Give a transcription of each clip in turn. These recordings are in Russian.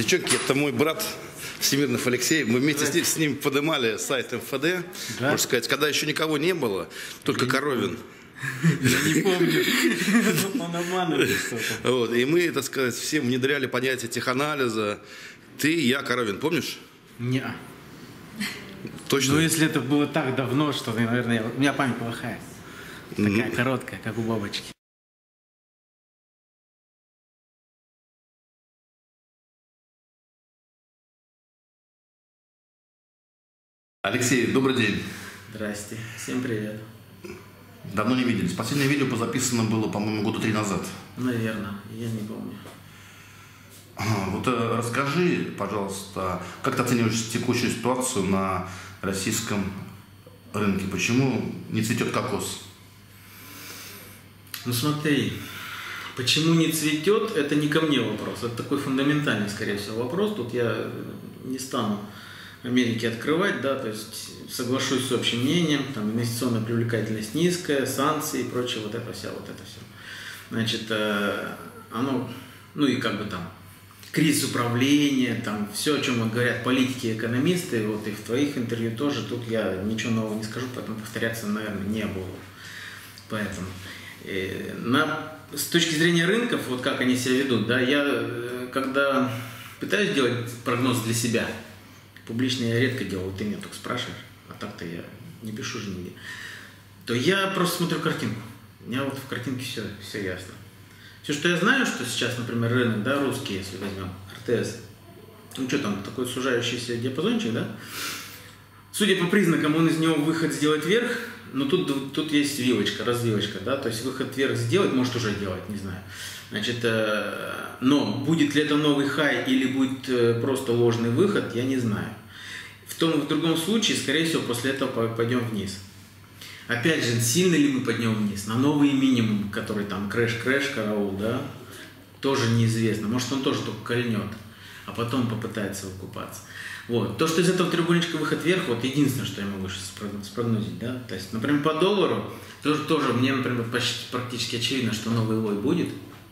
Девчонки, это мой брат Всемирнов Алексей. Мы вместе с ним поднимали сайт МФД. Да? Можно сказать, когда еще никого не было, только Коровин. Я не помню. Он обманывает что-то. Вот, и мы, так сказать, все внедряли понятие теханализа. Ты, я, Коровин, помнишь? Не. Точно? Ну, если это было так давно, что, наверное, у меня память плохая. Такая короткая, как у бабочки. Алексей, добрый день. Здрасте. Всем привет. Давно не виделись. Последнее видео записано было, по-моему, года 3 назад. Наверное, я не помню. Вот расскажи, пожалуйста, как ты оцениваешь текущую ситуацию на российском рынке? Почему не цветет кокос? Ну смотри, почему не цветет, это не ко мне вопрос. Это такой фундаментальный, скорее всего, вопрос. Тут я не стану Америки открывать, да, то есть соглашусь с общим мнением, там инвестиционная привлекательность низкая, санкции и прочее, вот это все. Значит, оно, ну и как бы там, кризис управления, там все, о чем вот говорят политики и экономисты, вот и в твоих интервью тоже, тут я ничего нового не скажу, поэтому повторяться, наверное, не буду. Поэтому, с точки зрения рынков, вот как они себя ведут, да, я когда пытаюсь делать прогноз для себя, публично я редко делаю, ты меня только спрашиваешь, а так-то я не пишу же нигде, то я просто смотрю картинку. У меня вот в картинке все ясно. Все, что я знаю, что сейчас, например, рынок, да, русский, если возьмем, РТС, ну что там, такой сужающийся диапазончик, да? Судя по признакам, он из него выход сделать вверх, но тут есть вилочка, развилочка, да, то есть выход вверх сделать, может уже делать, не знаю. Значит, но будет ли это новый хай или будет просто ложный выход, я не знаю. В том и в другом случае, скорее всего, после этого пойдем вниз. Опять же, сильно ли мы пойдем вниз? На новый минимум, который там крэш, караул, да, тоже неизвестно. Может, он тоже только кольнет, а потом попытается выкупаться. Вот. То, что из этого треугольничка выход вверх, вот единственное, что я могу сейчас спрогнозить, да. То есть, например, по доллару, тоже мне, например, практически очевидно, что новый лой будет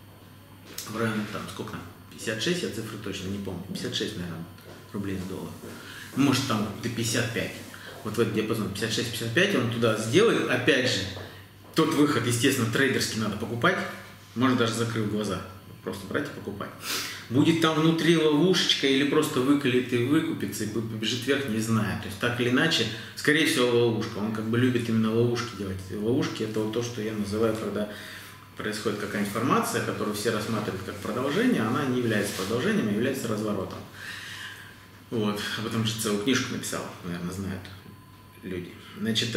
в районе, там, сколько там, 56, я цифру точно не помню, 56, наверное, рублей с доллара. Может, там до 55. Вот в этот диапазон 56-55 он туда сделает. Опять же, тот выход, естественно, трейдерский надо покупать. Можно даже закрыв глаза. Просто брать и покупать. Будет там внутри ловушечка или просто выколет и выкупится, и побежит вверх, не знаю. То есть так или иначе, скорее всего, ловушка. Он как бы любит именно ловушки делать. И ловушки — это вот то, что я называю, когда происходит какая-то информация, которую все рассматривают как продолжение, она не является продолжением, а является разворотом. Вот. Об этом же целую книжку написал, наверное, знают люди. Значит,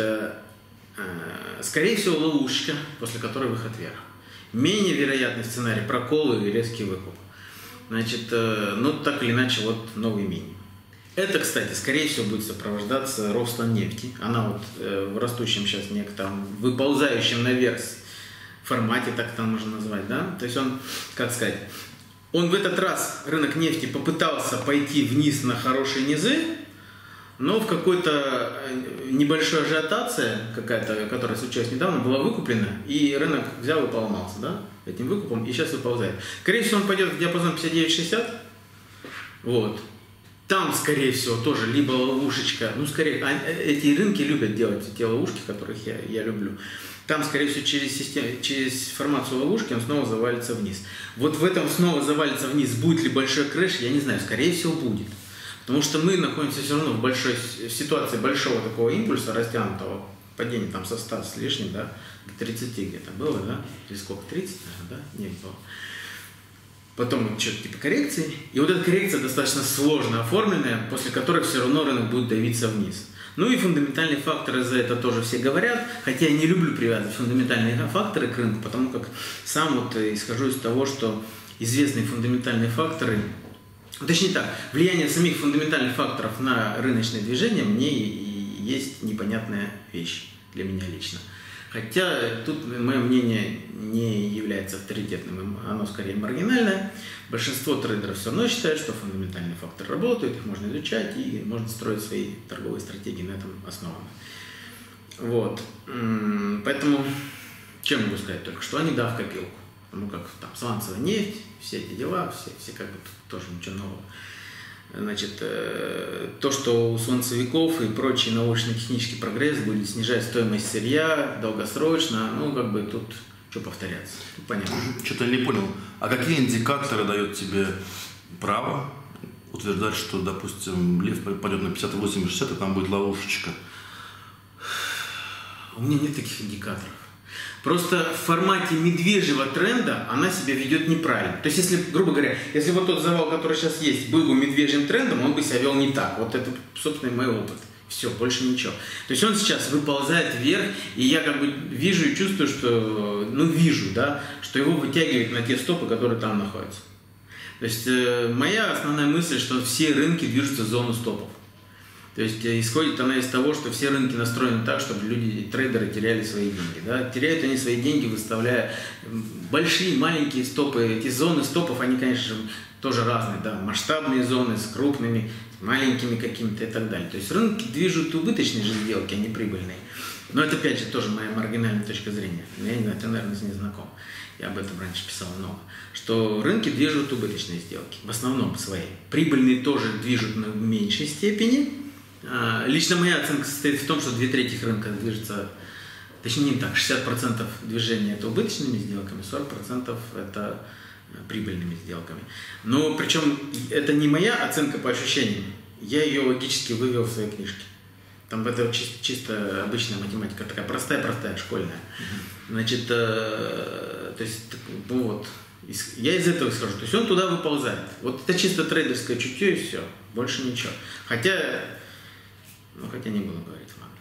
скорее всего, ловушка, после которой выход вверх. Менее вероятный сценарий — прокол и резкий выкуп. Значит, ну так или иначе, вот новый минимум. Это, кстати, скорее всего, будет сопровождаться ростом нефти. Она вот в растущем сейчас некотором, выползающем наверх формате, так это можно назвать, да? То есть он, как сказать, он в этот раз, рынок нефти, попытался пойти вниз на хорошие низы, но в какой-то небольшой ажиотации, какая-то, которая случилась недавно, была выкуплена, и рынок взял и поломался, да, этим выкупом, и сейчас выползает. Скорее всего, он пойдет в диапазон 59-60, вот. Там, скорее всего, тоже либо ловушечка, ну, скорее, эти рынки любят делать те ловушки, которых я люблю. Там, скорее всего, через формацию ловушки он снова завалится вниз. Вот в этом снова завалится вниз, будет ли большой крэш, я не знаю, скорее всего, будет. Потому что мы находимся все равно в ситуации большого такого импульса, растянутого падения там со 100 с лишним, да, до 30 где-то было, да, или сколько, 30, наверное, да, не было. Потом вот что-то типа коррекции, и вот эта коррекция достаточно сложно оформленная, после которой все равно рынок будет давиться вниз. Ну и фундаментальные факторы за это тоже все говорят, хотя я не люблю привязывать фундаментальные факторы к рынку, потому как сам вот исхожу из того, что известные фундаментальные факторы, точнее так, влияние самих фундаментальных факторов на рыночное движение мне есть непонятная вещь для меня лично. Хотя тут мое мнение не является авторитетным, оно скорее маргинальное. Большинство трейдеров все равно считают, что фундаментальные факторы работают, их можно изучать и можно строить свои торговые стратегии на этом основаны. Вот. Поэтому, чем могу сказать только, что они да в копилку. ну как там сланцевая нефть, все эти дела, все как бы тоже ничего нового. Значит, то, что у сланцевиков и прочий научно-технический прогресс будет снижать стоимость сырья долгосрочно, ну как бы тут что повторяться, тут понятно. Что-то я не понял. А какие индикаторы дают тебе право утверждать, что, допустим, лев пойдет на 58,60, и там будет ловушечка? У меня нет таких индикаторов. Просто в формате медвежьего тренда она себя ведет неправильно. То есть, если, грубо говоря, если вот тот завал, который сейчас есть, был бы медвежьим трендом, он бы себя вел не так. Вот это, собственно, мой опыт. Все, больше ничего. То есть он сейчас выползает вверх, и я как бы вижу и чувствую, что, ну вижу, да, что его вытягивает на те стопы, которые там находятся. То есть моя основная мысль, что все рынки движутся в зону стопов. То есть исходит она из того, что все рынки настроены так, чтобы люди, трейдеры теряли свои деньги. Да? Теряют они свои деньги, выставляя большие, маленькие стопы. Эти зоны стопов, они, конечно же, тоже разные. Да? Масштабные зоны с крупными, с маленькими какими-то и так далее. То есть рынки движут убыточные же сделки, а не прибыльные. Но это, опять же, тоже моя маргинальная точка зрения. Я не знаю, ты, наверное, с ней знаком. Я об этом раньше писал много. Что рынки движут убыточные сделки. В основном свои. Прибыльные тоже движут в меньшей степени. Лично моя оценка состоит в том, что 2/3 рынка движется, точнее не так, 60% движения это убыточными сделками, 40% это прибыльными сделками. Но причем это не моя оценка по ощущениям, я ее логически вывел в своей книжке. Там это чисто обычная математика, такая простая, школьная. Значит, то есть, ну вот, я из этого исхожу. То есть он туда выползает. Вот это чисто трейдерское чутье и все, больше ничего. Хотя не буду говорить, ладно.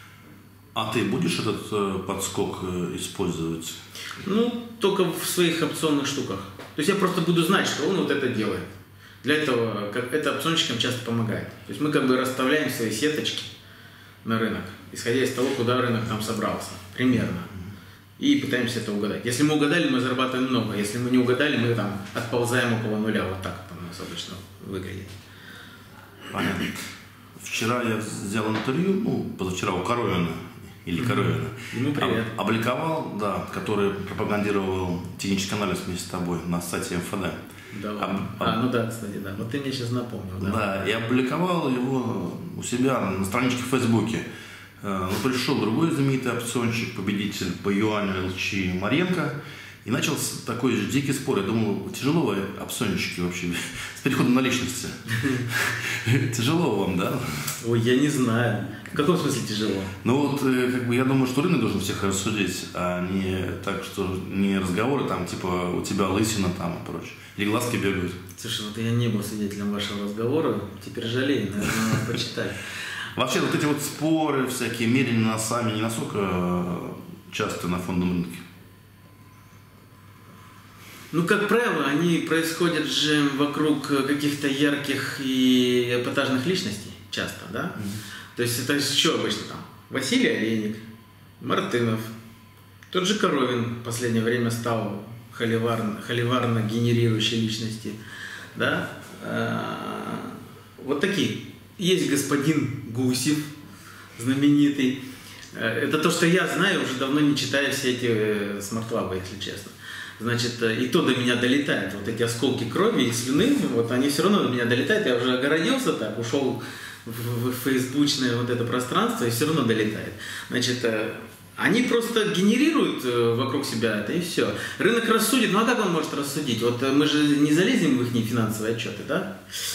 А ты будешь этот подскок использовать? Ну, только в своих опционных штуках. То есть я просто буду знать, что он вот это делает. Для этого это опционщикам часто помогает. То есть мы как бы расставляем свои сеточки на рынок, исходя из того, куда рынок там собрался. Примерно. И пытаемся это угадать. Если мы угадали, мы зарабатываем много. Если мы не угадали, мы там отползаем около нуля. Вот так это у нас обычно выглядит. Понятно. Вчера я взял интервью, ну, позавчера у Коровина, или Коровина. Ему привет. Обликовал, да, который пропагандировал технический анализ вместе с тобой на сайте МФД. Да, ну да, кстати, да. Вот ты мне сейчас напомнил. Да, и опубликовал его у себя на страничке в Фейсбуке. Но пришел другой знаменитый опционщик, победитель по юаню ЛЧ Маренко, и начался такой же дикий спор. Я думал, тяжело опционщики вообще с переходом на личности. Тяжело вам, да? Ой, я не знаю. В каком смысле тяжело? Ну вот, как бы я думаю, что рынок должен всех рассудить, а не так, что не разговоры там, типа, у тебя лысина там и прочее. Или глазки бегают. Слушай, вот я не был свидетелем вашего разговора, теперь жалею, наверное, надо почитать. Вообще, вот эти вот споры, всякие мерения носами, не насколько часто на фондовом рынке? Ну, как правило, они происходят же вокруг каких-то ярких и эпатажных личностей, часто, да? То есть это что обычно там? Василий Олейник, Мартынов, тот же Коровин в последнее время стал холиварно генерирующей личности, да? Вот такие. Есть господин Гусев, знаменитый. Это то, что я знаю, уже давно не читая все эти смарт-лабы, если честно. Значит, и то до меня долетает. Вот эти осколки крови и слюны, вот они все равно до меня долетают. Я уже огородился так, ушел в фейсбучное вот это пространство, и все равно долетает. Значит, они просто генерируют вокруг себя это, и все. Рынок рассудит. Ну а как он может рассудить? Вот мы же не залезем в их финансовые отчеты, да?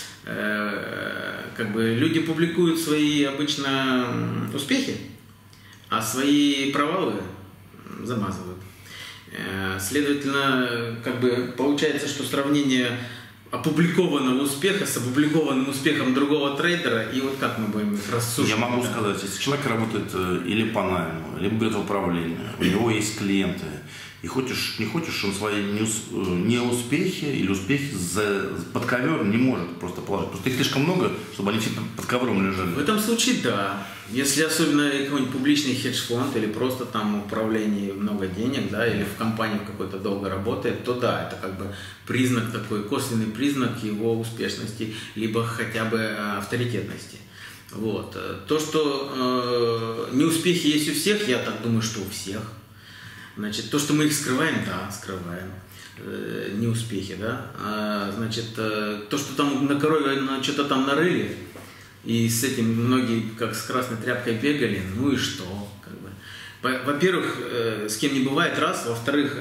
Как бы люди публикуют свои обычно успехи, а свои провалы замазывают. Следовательно, как бы получается, что сравнение опубликованного успеха с опубликованным успехом другого трейдера, и вот как мы будем их рассуждать? Я могу сказать, если человек работает или по найму, либо берет в управление, у него есть клиенты, и хочешь, не хочешь, он свои неуспехи или успехи под ковер не может просто положить. Просто их слишком много, чтобы они все под ковром лежали. В этом случае да. Если особенно какой-нибудь публичный хедж-фонд или просто там в управлении много денег, да, или в компании какой-то долго работает, то да, это как бы признак такой, косвенный признак его успешности, либо хотя бы авторитетности. Вот. То, что неуспехи есть у всех, я так думаю, что у всех. Значит, то, что мы их скрываем, да, скрываем. неуспехи, да. Значит, то, что там на корове что-то там нарыли, и с этим многие как с красной тряпкой бегали, ну и что? Как бы. Во-первых, с кем не бывает, раз. Во-вторых,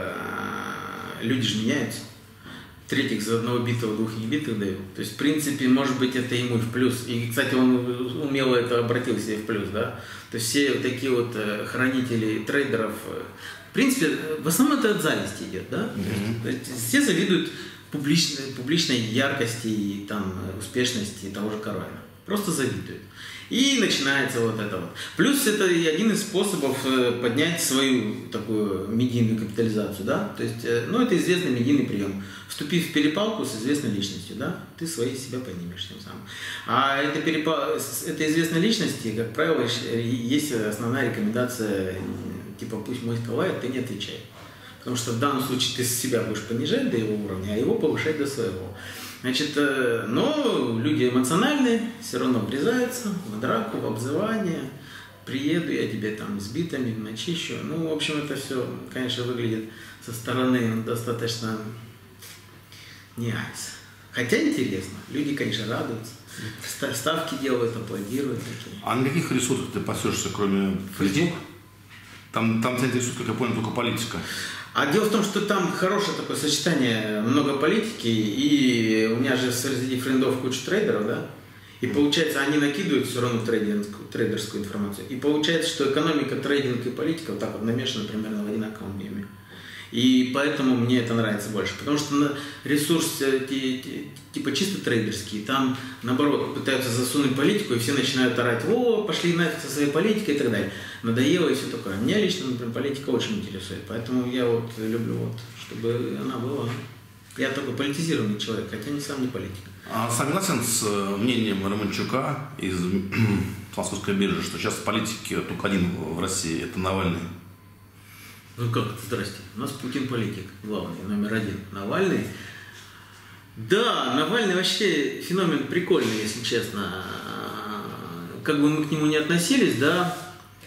люди же меняются. В-третьих, за одного битого двух не битых дают. То есть, в принципе, может быть, это ему в плюс. И, кстати, он умело это обратил себе в плюс, да. То есть, все вот такие вот хранители трейдеров, в принципе, в основном это от зависти идет, да. То есть, все завидуют публичной яркости и там успешности того же Коровина. Просто завидуют. И начинается вот это вот. Плюс это один из способов поднять свою такую медийную капитализацию, да. То есть, ну, это известный медийный прием. Вступив в перепалку с известной личностью, да, ты свои себя поднимешь тем самым. А это известной личности, как правило, есть основная рекомендация, типа, пусть мой лает, ты не отвечай. Потому что в данном случае ты себя будешь понижать до его уровня, а его повышать до своего. Значит, но люди эмоциональные, все равно врезаются в драку, в обзывание. Приеду я тебе там с битами, начищу. Ну, в общем, это все, конечно, выглядит со стороны достаточно не айс. Хотя интересно. Люди, конечно, радуются. Ставки делают, аплодируют. Такие. А на каких ресурсах ты пасешься, кроме Facebook? Там тебя интересует, как я понял, только политика. А дело в том, что там хорошее такое сочетание, много политики, и у меня же среди френдов куча трейдеров, да, и получается, они накидывают все равно трейдерскую информацию, и получается, что экономика, трейдинг и политика вот так вот намешаны примерно в одинаковом объеме. И поэтому мне это нравится больше, потому что ресурс типа чисто трейдерский, там наоборот пытаются засунуть политику, и все начинают орать: о, пошли нафиг со своей политикой и так далее. Надоело и все такое. Меня лично, например, политика очень интересует, поэтому я вот люблю, вот, чтобы она была. Я такой политизированный человек, хотя сам не политик. А согласен с мнением Романчука из Московской биржи, что сейчас политики только один в России, это Навальный? Ну как, здрасте, у нас Путин политик, главный, номер один. Навальный. Да, Навальный вообще феномен прикольный, если честно. Как бы мы к нему не относились, да,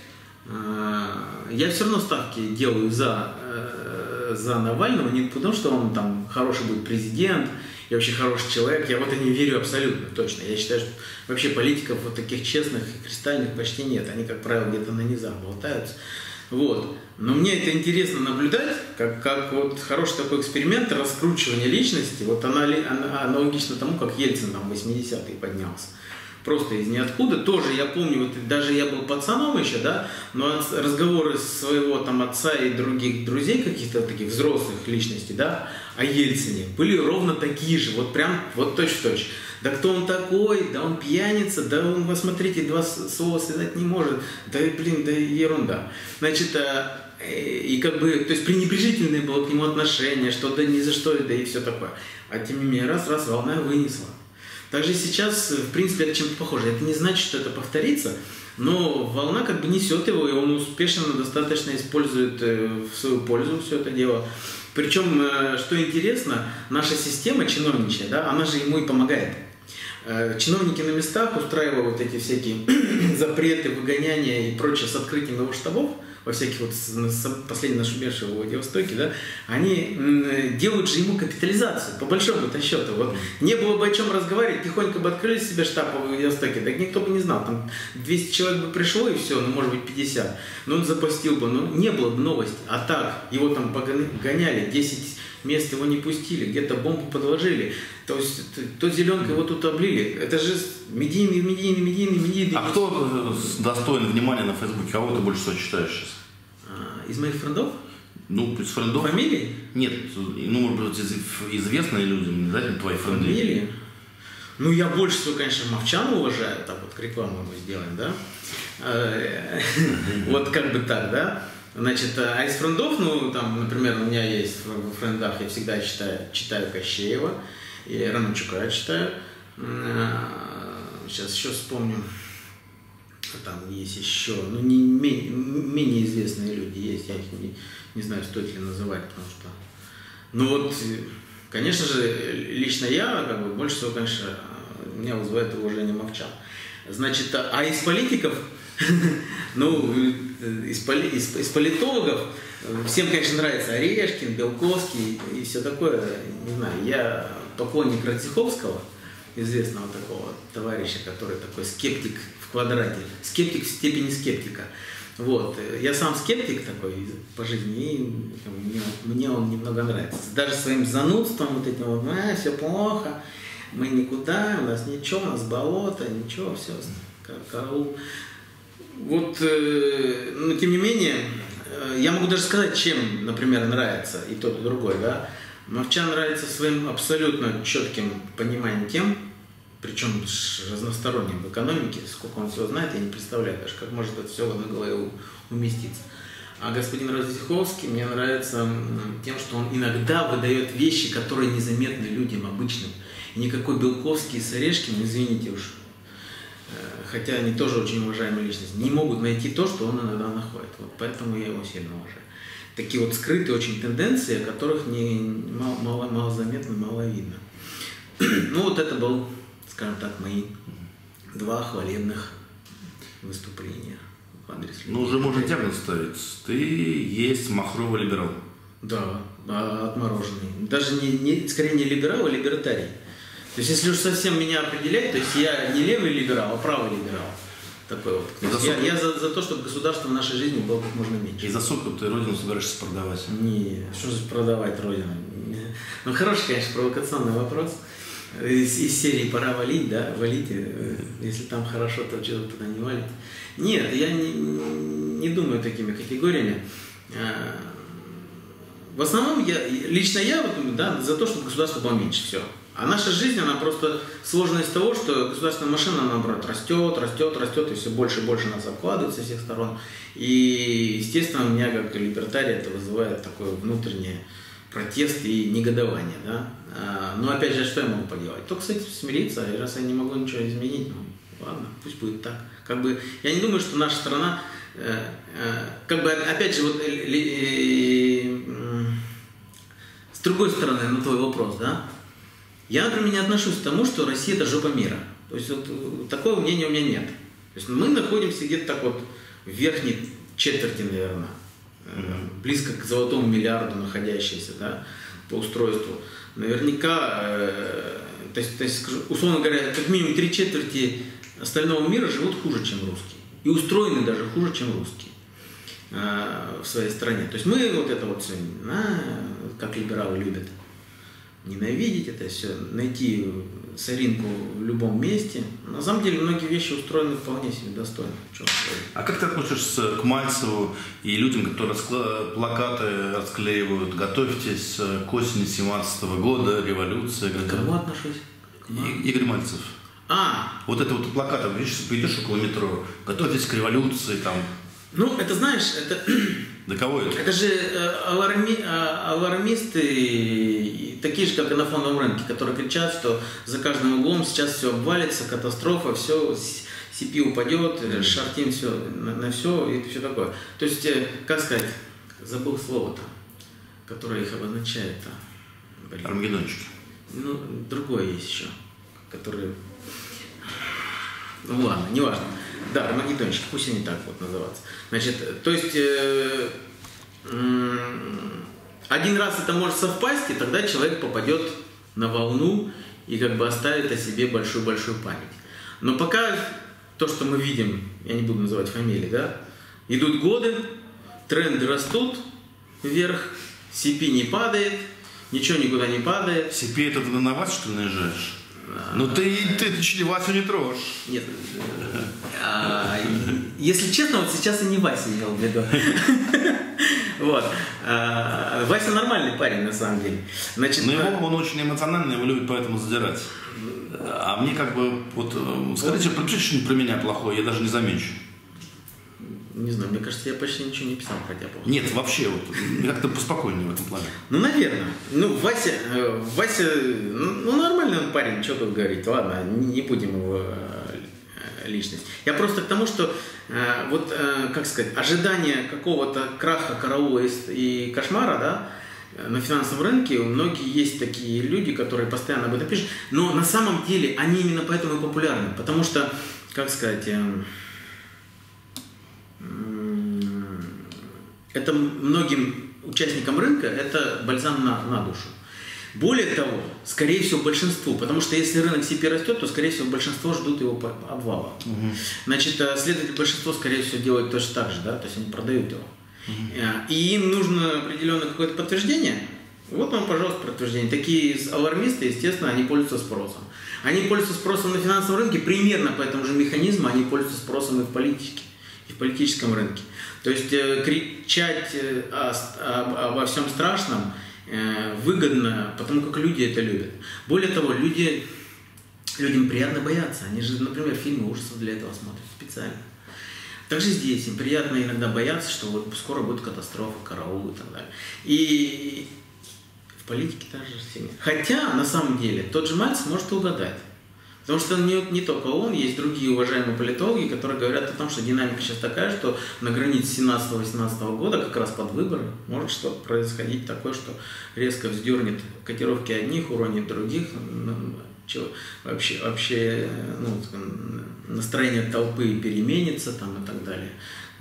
я все равно ставки делаю за Навального, не потому что он там хороший будет президент и вообще хороший человек, я в это не верю абсолютно, точно. Я считаю, что вообще политиков вот таких честных и кристальных почти нет, они, как правило, где-то на низах болтаются. Вот. Но мне это интересно наблюдать, как вот хороший такой эксперимент раскручивания личности, вот аналогично тому, как Ельцин там в 80-е поднялся. Просто из ниоткуда. Тоже я помню, вот даже я был пацаном еще, да, но разговоры своего там отца и других друзей, каких-то таких взрослых личностей, да, о Ельцине были ровно такие же, вот прям, вот точь-в-точь. Да кто он такой, да он пьяница, да он, посмотрите, два слова связать не может, да блин, да ерунда. Значит, и как бы, то есть пренебрежительное было к нему отношение, что да ни за что, да и все такое. А тем не менее, раз, волна вынесла. Также сейчас, в принципе, это чем-то похоже. Это не значит, что это повторится, но волна как бы несет его, и он успешно достаточно использует в свою пользу все это дело. Причем, что интересно, наша система чиновничья, да, она же ему и помогает. Чиновники на местах, устраивая вот эти всякие запреты, выгоняния и прочее с открытием его штабов, во всяких вот последние нашумевшие в Владивостоке, да, они делают же ему капитализацию, по большому-то счету. Вот не было бы о чем разговаривать, тихонько бы открыли себе штаб в Владивостоке, так никто бы не знал, там 200 человек бы пришло и все, ну может быть 50, но он запостил бы, ну не было бы новости, а так, его там погоняли, 10 мест его не пустили, где-то бомбу подложили, то есть то зеленкой его тут облили, это же медийный. А кто достоин внимания на Фейсбуке, кого ты больше всего читаешь сейчас? Из моих френдов? Ну, из френдов. Фамилии? Нет, ну, может быть, известные люди, не обязательно твои френды. Фамилии? Ну, я больше всего, конечно, Мовчана уважаю, так вот, рекламу мы сделаем, да? Вот как бы так, да? Значит, а из френдов, ну, там, например, у меня есть в френдах, я всегда читаю Кощеева, и Романчука читаю. Сейчас еще вспомню. Там есть еще, ну, менее известные люди есть, я их не знаю, стоит ли называть, потому что, ну вот, конечно же, лично я, как бы, больше всего, конечно, меня вызывает уважение Мовчан. Значит, а из политиков, Ну, из политологов всем, конечно, нравится Орешкин, Белковский и все такое. Не знаю, я поклонник Радзиховского, известного такого товарища, который такой скептик в квадрате, скептик в степени скептика. Вот. Я сам скептик такой по жизни, и мне он немного нравится. Даже своим занудством, вот этим вот, все плохо, мы никуда, у нас ничего, у нас болото, ничего, все, караул. Вот, но тем не менее, я могу даже сказать, чем, например, нравится и тот, и другой, да. Мовчан нравится своим абсолютно четким пониманием тем, причем разносторонним в экономике, сколько он всего знает, я не представляю даже, как может это все в одной голове уместиться. А господин Радзиховский мне нравится тем, что он иногда выдает вещи, которые незаметны людям обычным. И никакой Белковский с Орешкиным, извините уж, хотя они тоже очень уважаемые личности, не могут найти то, что он иногда находит. Вот поэтому я его сильно уважаю. Такие вот скрытые очень тенденции, о которых мало заметно, мало видно. Ну вот это был, скажем так, мои 2 хвалебных выступления в адрес людей. Ну уже можно диагноз ставить. Ты есть махровый либерал. Да, отмороженный. Даже скорее не либерал, а либертарий. То есть, если уж совсем меня определять, то есть я не левый либерал, а правый либерал. Такой вот. Я за то, чтобы государство в нашей жизни было как можно меньше. И за сколько ты родину собираешься продавать? Не, что же продавать родину? Ну, хороший, конечно, провокационный вопрос. Из серии «Пора валить», да, валите. Если там хорошо, то чего туда не валить. Нет, я не думаю такими категориями. В основном, лично я да, за то, чтобы государство было меньше, все. А наша жизнь, она просто сложна из того, что государственная машина, наоборот, растет, и все больше и больше нас обкладывает со всех сторон. И, естественно, у меня, как либертария, это вызывает такой внутренний протест и негодование. Да? Но, опять же, что я могу поделать? Только с этим смириться, и раз я не могу ничего изменить, ну, ладно, пусть будет так. Как бы, я не думаю, что наша страна, как бы, опять же, вот, с другой стороны, на твой вопрос, да? Я, например, не отношусь к тому, что Россия – это жопа мира. То есть вот, такого мнения у меня нет. То есть мы находимся где-то так вот в верхней четверти, наверное, близко к золотому миллиарду находящиеся, да, по устройству. Наверняка, то есть, условно говоря, как минимум 3/4 остального мира живут хуже, чем русские. И устроены даже хуже, чем русские в своей стране. То есть мы вот это вот все, как либералы любят, ненавидеть это все, найти соринку в любом месте. На самом деле многие вещи устроены вполне себе достойно. А как ты относишься к Мальцеву и людям, которые плакаты расклеивают: «Готовьтесь к осени 17-го года, революция». К кому отношусь? Игорь Мальцев. Вот это вот плакаты, видишь, идешь около метро: «Готовьтесь к революции», там. Ну, это знаешь, это... Да кого это? Это же алармисты, такие же, как и на фондовом рынке, которые кричат, что за каждым углом сейчас все обвалится, катастрофа, все, CPI упадет, шортим все на все и все такое. То есть, как сказать, забыл слово-то, которое их обозначает-то. Армагеддончики. Ну, другое есть еще, которое... Ну ладно, неважно. Да, армагеддончики, пусть они так вот называются. Значит, то есть один раз это может совпасть, и тогда человек попадет на волну и как бы оставит о себе большую-большую память. Но пока то, что мы видим, я не буду называть фамилии, да, идут годы, тренды растут вверх, CPI не падает, ничего никуда не падает. CPI это ты на вас, что ли, наезжаешь? Ну ты Васю не трожь. Нет. Если честно, вот сейчас и не Вася имел в виду. Вот. Вася нормальный парень, на самом деле. Значит, но его он очень эмоциональный, его любят поэтому задирать. А мне как бы, вот, скажите, пропишите что-нибудь про меня плохое, я даже не замечу. Не знаю, мне кажется, я почти ничего не писал про тебя плохо. Нет, вообще, вот, как-то поспокойнее в этом плане. Ну, наверное. Ну, Вася, ну, нормальный он парень, что тут говорить. Ладно, не будем его личность. Я просто к тому, что, вот, как сказать, ожидание какого-то краха, караула и кошмара, да, на финансовом рынке у многих есть такие люди, которые постоянно об этом пишут, но на самом деле они именно поэтому и популярны, потому что, как сказать, это многим участникам рынка это бальзам на душу. Более того, скорее всего, большинству, потому что если рынок CP растет, то, скорее всего, большинство ждут его обвала. Значит, следовательно, большинство, скорее всего, делает точно так же, да, то есть они продают его. И им нужно определенное какое-то подтверждение. Вот вам, пожалуйста, подтверждение. Такие алармисты, естественно, они пользуются спросом. Они пользуются спросом на финансовом рынке, примерно по этому же механизму они пользуются спросом и в политике, и в политическом рынке. То есть кричать обо всем страшном выгодно, потому как люди это любят. Более того, людям приятно бояться. Они же, например, фильмы ужасов для этого смотрят специально. Также здесь им приятно иногда бояться, что вот скоро будет катастрофа, караул и так далее. И в политике также же. Хотя, на самом деле, тот же Мальцев может угадать. Потому что не только он, есть другие уважаемые политологи, которые говорят о том, что динамика сейчас такая, что на границе 17-18 года, как раз под выборы, может что-то происходить такое, что резко вздернет котировки одних, уронит других, вообще настроение толпы переменится там, и так далее.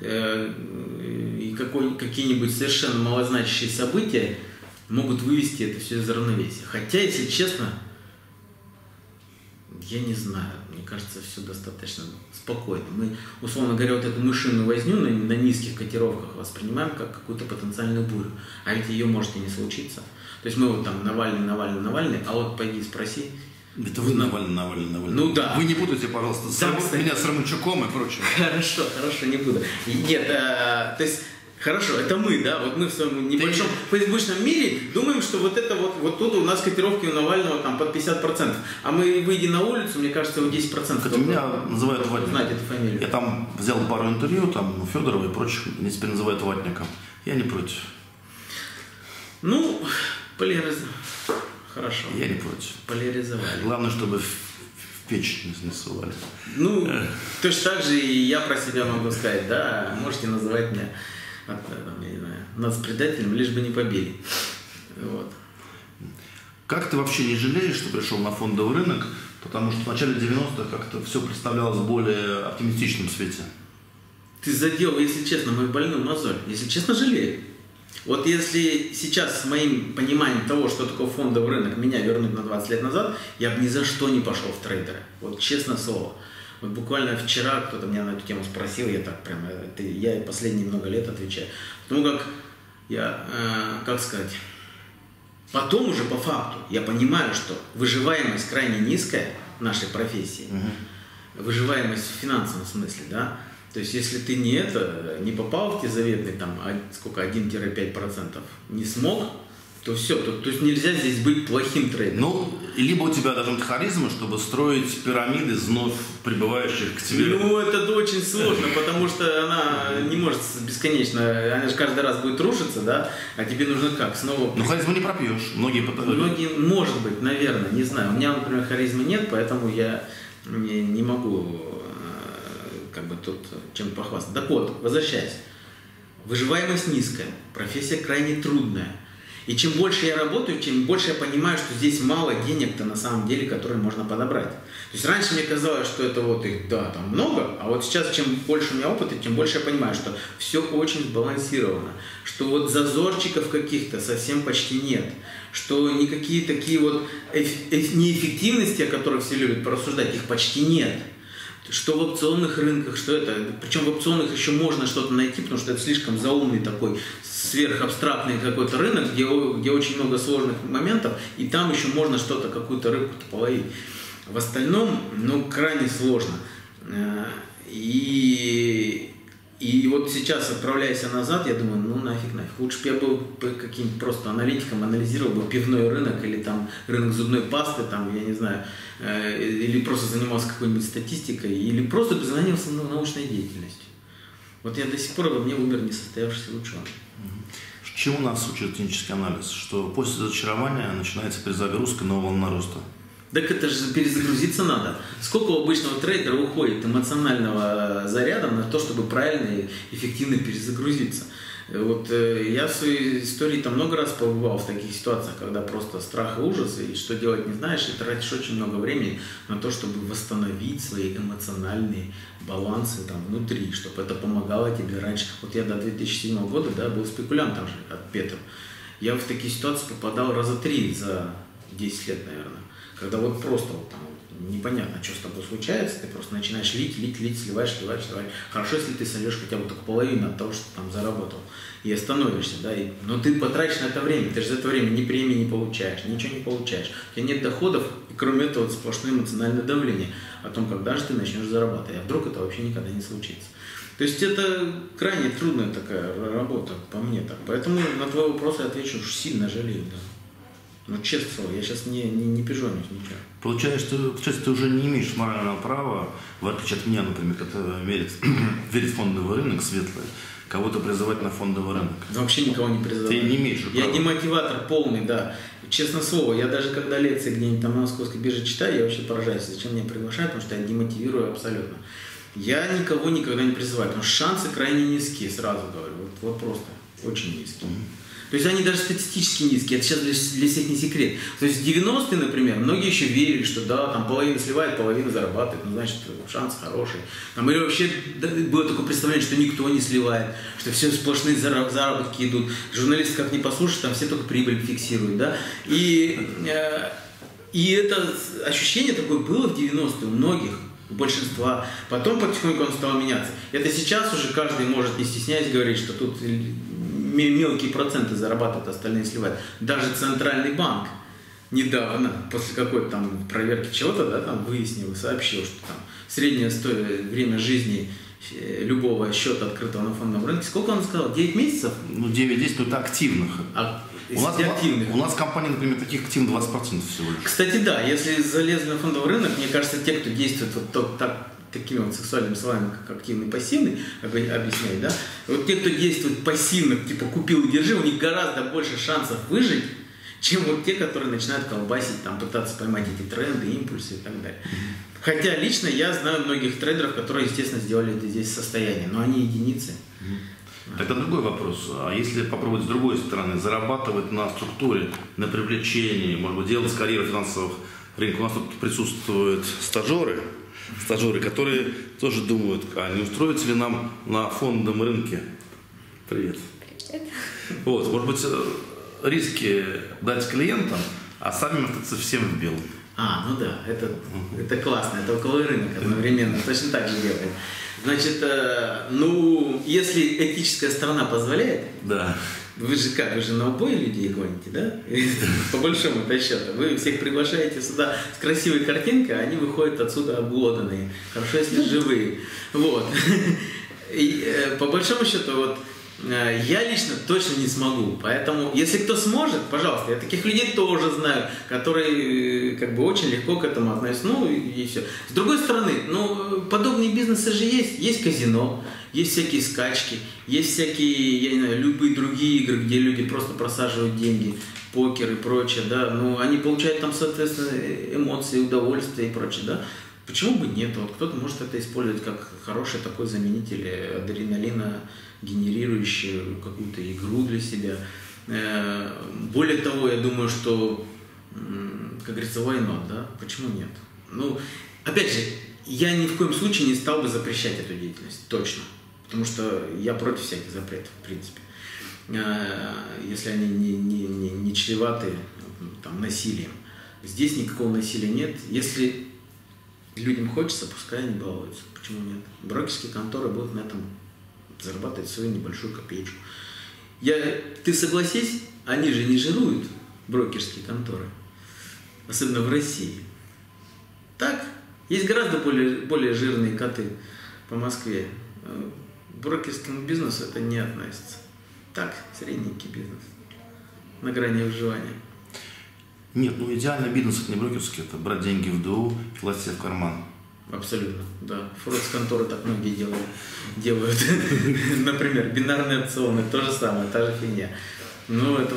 И какие-нибудь совершенно малозначащие события могут вывести это все из равновесия. Хотя, если честно, я не знаю, мне кажется, все достаточно спокойно. Мы, условно говоря, вот эту мышиную возню на низких котировках воспринимаем как какую-то потенциальную бурю. А ведь ее может и не случиться. То есть мы вот там Навальный, а вот пойди спроси. Это вы Навальный. Ну да. Вы не путайте, пожалуйста, меня с Романчуком и прочим. Хорошо, не буду. Нет, то есть... Хорошо, это мы, да, вот мы в своем небольшом фейсбучном мире думаем, что вот это вот тут у нас котировки у Навального там под 50%, а мы, выйдя на улицу, мне кажется, его 10%. Хотя меня называют ватником. Знать эту фамилию. Я там взял пару интервью, там Федорова и прочих, меня теперь называют ватником. Я не против. Ну, хорошо. Я не против. Поляризовали. Главное, чтобы в печь не ссылали. Ну, точно так же и я про себя могу сказать, да, можете называть меня... я не знаю, нацпредателем, лишь бы не побили. Вот. Как ты вообще не жалеешь, что пришел на фондовый рынок? Потому что в начале 90-х как-то все представлялось в более оптимистичном свете. Ты задел, если честно, мою больную мозоль. Если честно, жалею. Вот если сейчас с моим пониманием того, что такое фондовый рынок, меня вернуть на 20 лет назад, я бы ни за что не пошел в трейдеры. Вот честное слово. Вот буквально вчера кто-то меня на эту тему спросил, я так прямо, я последние много лет отвечаю. Потому как я, потом уже по факту я понимаю, что выживаемость крайне низкая в нашей профессии, выживаемость в финансовом смысле, да. То есть если ты не попал в те заветные там, 1-5% не смог, то все, то есть нельзя здесь быть плохим трейдером. Ну, либо у тебя должна быть харизма, чтобы строить пирамиды из вновь прибывающих к тебе. Ну, это очень сложно, потому что она не может бесконечно, она же каждый раз будет рушиться, да, а тебе нужно как, снова... Ну, харизму не пропьешь, многие, может быть, наверное, не знаю. У меня, например, харизмы нет, поэтому я не могу тут чем похвастаться. Так вот, возвращаясь. Выживаемость низкая, профессия крайне трудная. И чем больше я работаю, тем больше я понимаю, что здесь мало денег-то на самом деле, которые можно подобрать. То есть раньше мне казалось, что это вот их, да, там много, а вот сейчас, чем больше у меня опыта, тем больше я понимаю, что все очень сбалансировано, что вот зазорчиков каких-то совсем почти нет, что никакие такие вот неэффективности, о которых все любят порассуждать, их почти нет. Что в опционных рынках, что это, причем в опционных еще можно что-то найти, потому что это слишком заумный такой сверхабстрактный какой-то рынок, где очень много сложных моментов, и там еще можно что-то, какую-то рыбку-то половить. В остальном, крайне сложно. И вот сейчас, отправляясь назад, я думаю, нафиг. Лучше бы я был каким-то просто аналитиком, анализировал бы пивной рынок или там рынок зубной пасты, там, я не знаю, или просто занимался какой-нибудь статистикой, или просто бы занялся научной деятельностью. Вот я до сих пор во мне умер несостоявшийся ученый. Чему нас учит этнический анализ? Что после разочарования начинается перезагрузка нового волна роста. Так это же перезагрузиться надо. Сколько у обычного трейдера уходит эмоционального заряда на то, чтобы правильно и эффективно перезагрузиться? Вот я в своей истории там много раз побывал в таких ситуациях, когда просто страх и ужас, и что делать не знаешь, и тратишь очень много времени на то, чтобы восстановить свои эмоциональные балансы там внутри, чтобы это помогало тебе раньше. Вот я до 2007 года, да, был спекулянтом же от Петра. Я в такие ситуации попадал раза 3 за 10 лет, наверное. Когда вот просто вот там непонятно, что с тобой случается, ты просто начинаешь лить, сливаешь. Хорошо, если ты сольешь хотя бы только половину от того, что ты там заработал, и остановишься, да, но ты потратишь на это время, ты же за это время ни премии не получаешь, ничего не получаешь, у тебя нет доходов, и кроме этого вот сплошное эмоциональное давление о том, когда же ты начнешь зарабатывать, а вдруг это вообще никогда не случится. То есть это крайне трудная такая работа, по мне так. Поэтому на твой вопрос я отвечу, что сильно жалею, да. Ну, честно слово, я сейчас не пижонюсь ничего. Получается, ты уже не имеешь морального права, в отличие от меня, например, который верит в фондовый рынок светлый, кого-то призывать на фондовый рынок. Вообще никого не призываю. Ты не имеешь права. Я демотиватор полный, да. Честное слово, я даже когда лекции где-нибудь там на Московской бирже читаю, я вообще поражаюсь, зачем меня приглашают, потому что я демотивирую абсолютно. Я никого никогда не призываю, потому что шансы крайне низкие, сразу говорю. Вот просто очень низкие. То есть они даже статистически низкие, это сейчас для всех не секрет. То есть в 90-е, например, многие еще верили, что да, там половина сливает, половина зарабатывает, ну значит шанс хороший. Там, или вообще было такое представление, что никто не сливает, что все сплошные заработки идут. Журналисты как не послушают, там все только прибыль фиксируют, да. И это ощущение такое было в 90-е у многих. У большинства. Потом потихоньку он стал меняться. Это сейчас уже каждый может, не стесняясь, говорить, что тут мелкие проценты зарабатывают, остальные сливают. Даже Центральный банк недавно, после какой-то там проверки чего-то, да, там выяснил и сообщил, что там среднее время жизни любого счета, открытого на фондовом рынке, сколько он сказал? 9 месяцев? Ну, 9-10, но это активных. У нас компания, например, таких активных 20% всего лишь. Кстати, да, если залезли на фондовый рынок, мне кажется, те, кто действует вот такими вот сексуальными словами, как активный и пассивный, как объясняют, да, вот те, кто действует пассивно, типа купил и держи, у них гораздо больше шансов выжить, чем вот те, которые начинают колбасить, там, пытаться поймать эти тренды, импульсы и так далее. Хотя лично я знаю многих трейдеров, которые, естественно, сделали здесь состояние, но они единицы. Тогда другой вопрос. А если попробовать с другой стороны, зарабатывать на структуре, на привлечении, может быть, делать карьеру финансовых рынков? У нас тут присутствуют стажеры, которые тоже думают, а не устроиться ли нам на фондовом рынке. Привет. Привет. Вот, может быть, риски дать клиентам, а сами остаться всем в белом. Ну да, это классно, это около рынок одновременно, точно так же делает. Значит, если этическая сторона позволяет, да. Вы же на убой людей гоните, да? По большому-то счету. Вы всех приглашаете сюда с красивой картинкой, а они выходят отсюда обглоданные. Хорошо, если живые. Вот. И, по большому счету, вот, я лично точно не смогу. Поэтому, если кто сможет, пожалуйста, я таких людей тоже знаю, которые как бы очень легко к этому относятся. Ну и все. С другой стороны, подобные бизнесы же есть. Есть казино, есть всякие скачки, есть всякие, я не знаю, любые другие игры, где люди просто просаживают деньги, покер и прочее, да. Они получают там, соответственно, эмоции, удовольствие и прочее, да. Почему бы нет? Вот кто-то может это использовать как хороший такой заменитель адреналина, генерирующий какую-то игру для себя. Более того, я думаю, что, как говорится, why not, да? Почему нет? Опять же, я ни в коем случае не стал бы запрещать эту деятельность, точно. Потому что я против всяких запретов, в принципе. Если они не чреваты там, насилием. Здесь никакого насилия нет. Если людям хочется, пускай они балуются. Почему нет? Брокерские конторы будут на этом зарабатывать свою небольшую копеечку. Ты согласись, они же не жируют, брокерские конторы. Особенно в России. Так, есть гораздо более жирные коты по Москве. К брокерскому бизнесу это не относится. Так, средненький бизнес. На грани выживания. Нет, идеальный бизнес это не брокерский, это брать деньги в ДУ и класть себе в карман. Абсолютно, да. Форекс-конторы так многие делают. Например, бинарные опционы, то же самое, та же фигня. Это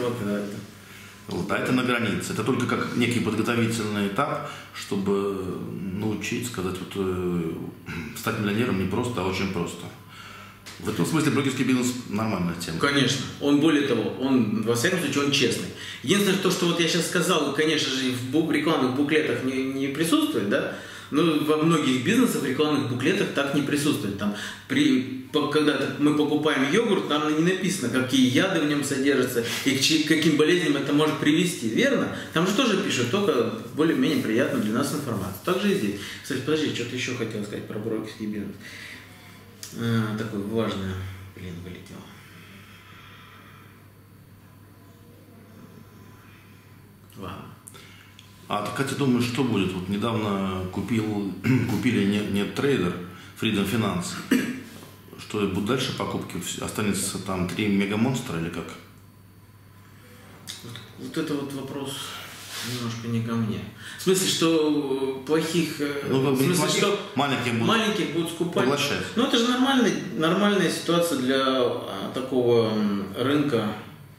А это на границе. Это только как некий подготовительный этап, чтобы научить, стать миллионером не просто, а очень просто. В этом смысле брокерский бизнес нормальная тема. Конечно. Он, более того, он, во всяком случае, он честный. Единственное, то, что вот я сейчас сказал, конечно же, в рекламных буклетах не присутствует, да, но во многих бизнесах в рекламных буклетах так не присутствует. Там, когда мы покупаем йогурт, там не написано, какие яды в нем содержатся и к каким болезням это может привести. Верно? Там же тоже пишут, только более-менее приятную для нас информацию. Так же и здесь. Кстати, подожди, что-то еще хотел сказать про брокерский бизнес. Такое важное, вылетело. Ладно. А ты, Катя, думаешь, что будет? Вот недавно купили не трейдер, Freedom Finance. Что будут дальше покупки? Останется там 3 мегамонстра или как? Вот это вот вопрос немножко не ко мне. В смысле, что плохих... Ну, в смысле, что маленьких будут скупать. Поглощать. Ну, это же нормальная ситуация для такого рынка,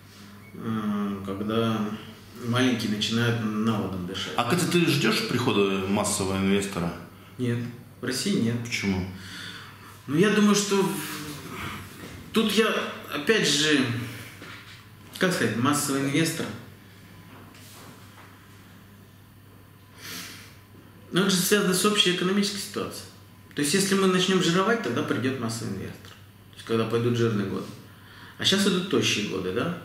когда маленькие начинают наводом дышать. А, Катя, ты ждешь прихода массового инвестора? Нет. В России нет. Почему? Ну, я думаю, что тут я, опять же, как сказать, массовый инвестор. Но это же связано с общей экономической ситуацией. То есть, если мы начнем жировать, тогда придет массовый инвестор. То есть, когда пойдут жирные годы. А сейчас идут тощие годы, да?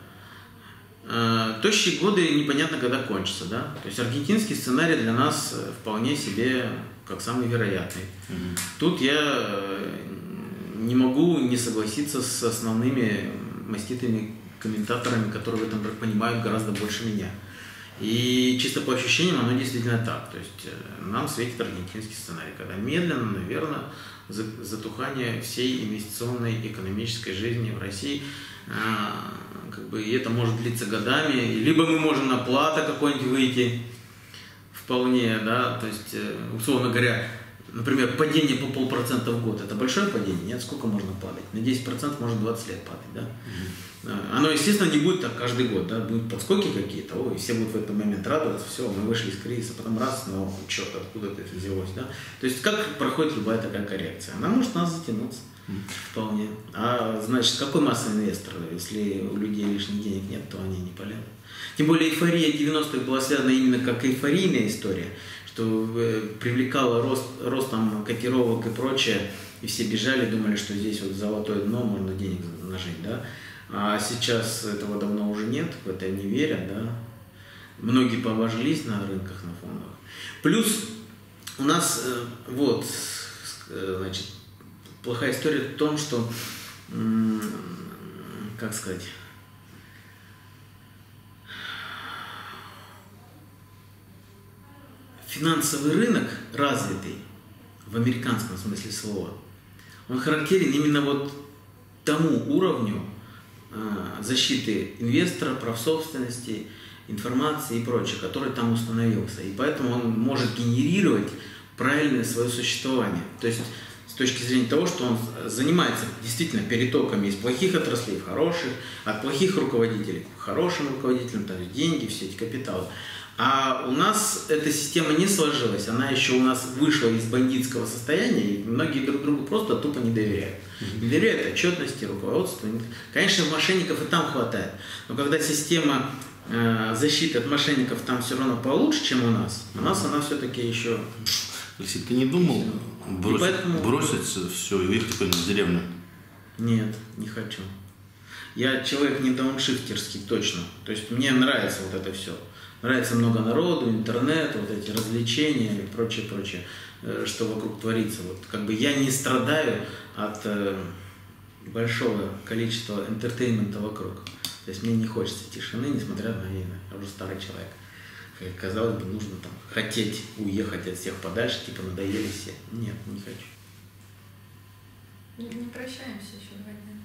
Тощие годы непонятно, когда кончатся, да? То есть, аргентинский сценарий для нас вполне себе как самый вероятный. Тут я не могу не согласиться с основными маститыми комментаторами, которые в этом понимают гораздо больше меня. И чисто по ощущениям оно действительно так. То есть нам светит аргентинский сценарий, когда медленно, наверное, затухание всей инвестиционной экономической жизни в России, как бы, и это может длиться годами, либо мы можем на плато какой-нибудь выйти вполне, да, то есть, условно говоря, например, падение по 0,5% в год, это большое падение? Нет, сколько можно падать? На 10% может 20 лет падать, да? Оно, естественно, не будет так каждый год, да, будут подскоки какие-то, и все будут в этот момент радоваться, все, мы вышли из кризиса, потом раз, но черт, откуда это взялось, да? То есть, как проходит любая такая коррекция? Она может нас затянуться вполне. А значит, какой массовый инвестор? Если у людей лишних денег нет, то они не полезут. Тем более эйфория 90-х была связана именно как эйфорийная история, что привлекала ростом котировок и прочее, и все бежали, думали, что здесь вот золотое дно, можно денег нажить, да? А сейчас этого давно уже нет, в это не верят, да? Многие поважились на рынках, на фондах. Плюс у нас, вот, значит, плохая история в том, что, как сказать, финансовый рынок развитый, в американском смысле слова, он характерен именно вот тому уровню защиты инвестора, прав собственности, информации и прочее, который там установился. И поэтому он может генерировать правильное свое существование. То есть с точки зрения того, что он занимается действительно перетоками из плохих отраслей в хороших, от плохих руководителей к хорошим руководителям, то есть деньги, все эти капиталы. А у нас эта система не сложилась, она еще у нас вышла из бандитского состояния, и многие друг другу просто тупо не доверяют. Не доверяют отчетности, руководству. Конечно, мошенников и там хватает, но когда система защиты от мошенников там все равно получше, чем у нас она все-таки еще... Алексей, ты не думал бросить все и уехать куда-нибудь в деревню? Нет, не хочу. Я человек не дауншифтерский точно. То есть мне нравится вот это все. Нравится много народу, интернет, вот эти развлечения и прочее, что вокруг творится. Вот как бы я не страдаю от большого количества интертеймента вокруг. То есть мне не хочется тишины, несмотря на войну. Я уже старый человек. Казалось бы, нужно там хотеть уехать от всех подальше, типа надоели все. Нет, не хочу. Не прощаемся еще 2 дня.